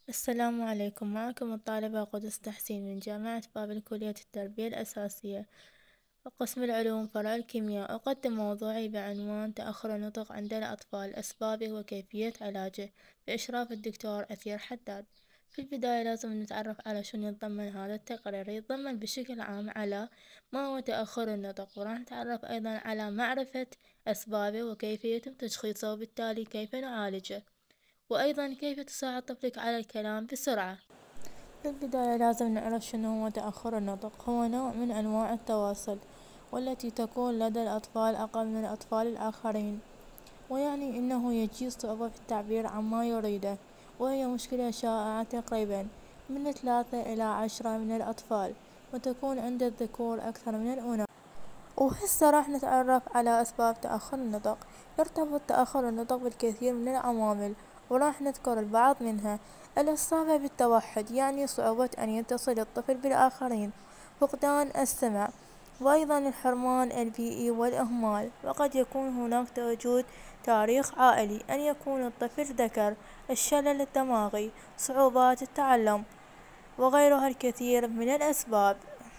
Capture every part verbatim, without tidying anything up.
السلام عليكم. معكم الطالبة قدس تحسين من جامعة بابل، كلية التربية الأساسية، قسم العلوم، فرع الكيمياء. أقدم موضوعي بعنوان تأخر النطق عند الأطفال، أسبابه وكيفية علاجه، بإشراف الدكتور أثير حداد. في البداية لازم نتعرف على شنو يتضمن هذا التقرير. يتضمن بشكل عام على ما هو تأخر النطق، وراح نتعرف أيضا على معرفة أسبابه وكيفية يتم تشخيصه، وبالتالي كيف نعالجه، وأيضا كيف تساعد طفلك على الكلام بسرعة. في البداية لازم نعرف شنو هو تأخر النطق. هو نوع من أنواع التواصل والتي تكون لدى الأطفال أقل من الأطفال الآخرين، ويعني أنه يجيز صعوبة في التعبير عما يريده، وهي مشكلة شائعة تقريبا من ثلاثة إلى عشرة من الأطفال، وتكون عند الذكور أكثر من الأنثى. وهسه راح نتعرف على أسباب تأخر النطق. يرتبط تأخر النطق بالكثير من العوامل، وراح نذكر البعض منها. الإصابة بالتوحد، يعني صعوبة أن يتصل الطفل بالآخرين، فقدان السمع، وأيضا الحرمان البيئي والإهمال. وقد يكون هناك وجود تاريخ عائلي، أن يكون الطفل ذكر، الشلل الدماغي، صعوبات التعلم، وغيرها الكثير من الأسباب.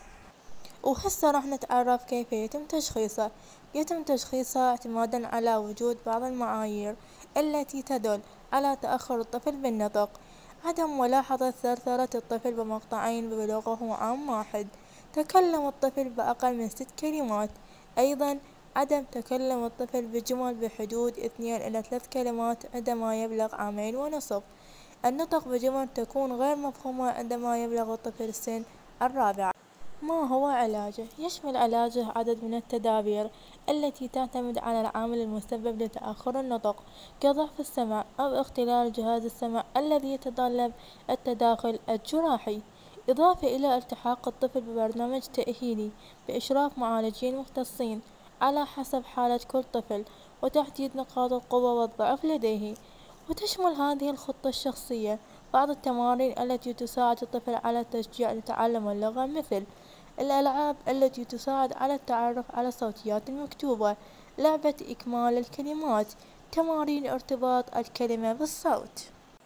وهسه راح نتعرف كيف يتم تشخيصه. يتم تشخيصه اعتمادا على وجود بعض المعايير التي تدل على تأخر الطفل بالنطق. عدم ملاحظة ثرثرة الطفل بمقطعين ببلوغه عام واحد. تكلم الطفل بأقل من ست كلمات. أيضا عدم تكلم الطفل بجمل بحدود اثنين إلى ثلاث كلمات عندما يبلغ عامين ونصف. النطق بجمل تكون غير مفهومة عندما يبلغ الطفل سن الرابعة. ما هو علاجه؟ يشمل علاجه عدد من التدابير التي تعتمد على العامل المسبب لتأخر النطق، كضعف السمع أو اختلال جهاز السمع الذي يتطلب التداخل الجراحي، إضافة إلى التحاق الطفل ببرنامج تأهيلي بإشراف معالجين مختصين على حسب حالة كل طفل، وتحديد نقاط القوة والضعف لديه. وتشمل هذه الخطة الشخصية بعض التمارين التي تساعد الطفل على التشجيع لتعلم اللغة، مثل الألعاب التي تساعد على التعرف على الصوتيات المكتوبة، لعبة إكمال الكلمات، تمارين ارتباط الكلمة بالصوت.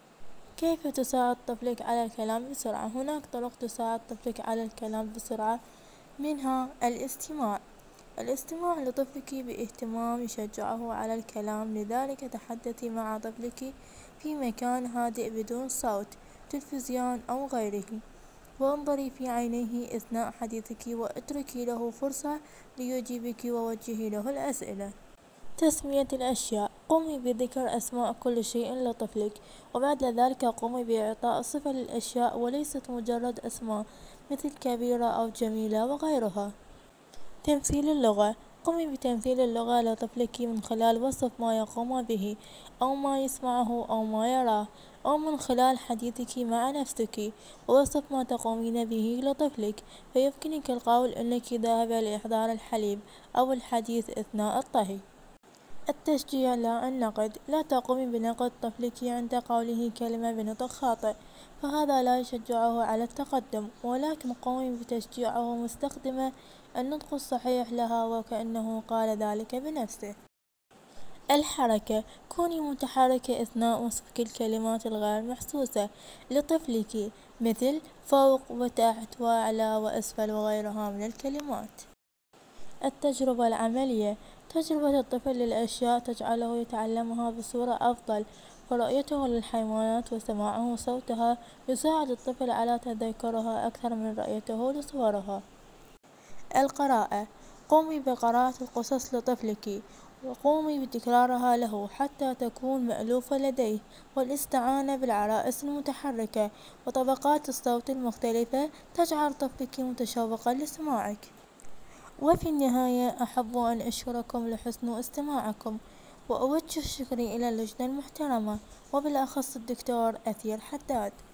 كيف تساعد طفلك على الكلام بسرعة؟ هناك طرق تساعد طفلك على الكلام بسرعة، منها الاستماع. الاستماع لطفلك باهتمام يشجعه على الكلام، لذلك تحدثي مع طفلك في مكان هادئ بدون صوت، تلفزيون أو غيره، وانظري في عينيه أثناء حديثك، واتركي له فرصة ليجيبك ووجهي له الأسئلة. تسمية الأشياء. قومي بذكر أسماء كل شيء لطفلك، وبعد ذلك قومي بإعطاء صفة للأشياء وليست مجرد أسماء مثل كبيرة أو جميلة وغيرها. تمثيل اللغة. قومي بتمثيل اللغة لطفلك من خلال وصف ما يقوم به أو ما يسمعه أو ما يراه، أو من خلال حديثك مع نفسك ووصف ما تقومين به لطفلك. فيمكنك القول أنك ذاهبة لإحضار الحليب أو الحديث أثناء الطهي. التشجيع لا النقد. لا تقومي بنقد طفلك عند قوله كلمة بنطق خاطئ، فهذا لا يشجعه على التقدم، ولكن قومي بتشجيعه مستخدمة النطق الصحيح لها وكأنه قال ذلك بنفسه. الحركة. كوني متحركة أثناء وصفك الكلمات الغير محسوسة لطفلك، مثل فوق وتحت وأعلى وأسفل وغيرها من الكلمات. التجربة العملية. تجربة الطفل للأشياء تجعله يتعلمها بصورة أفضل، فرؤيته للحيوانات وسماعه صوتها يساعد الطفل على تذكرها أكثر من رؤيته لصورها. القراءة. قومي بقراءة القصص لطفلك، وقومي بتكرارها له حتى تكون مألوفة لديه، والاستعانة بالعرائس المتحركة وطبقات الصوت المختلفة تجعل طفلك متشوقا لسماعك. وفي النهاية أحب أن أشكركم لحسن استماعكم، وأوجه شكري إلى اللجنة المحترمة، وبالأخص الدكتور أثير حداد.